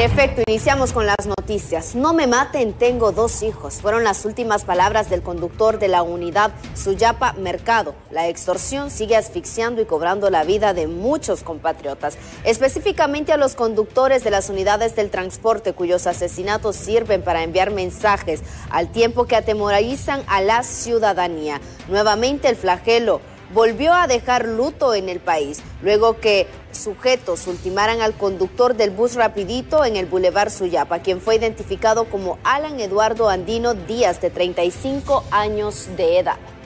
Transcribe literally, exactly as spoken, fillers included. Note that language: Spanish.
efecto, iniciamos con las noticias. No me maten, tengo dos hijos. Fueron las últimas palabras del conductor de la unidad Suyapa Mercado. La extorsión sigue asfixiando y cobrando la vida de muchos compatriotas, específicamente a los conductores de las unidades del transporte, cuyos asesinatos sirven para enviar mensajes al tiempo que atemorizan a la ciudadanía. Nuevamente el flagelo volvió a dejar luto en el país, luego que sujetos ultimaran al conductor del bus Rapidito en el Boulevard Suyapa, quien fue identificado como Alan Eduardo Andino Díaz, de treinta y cinco años de edad.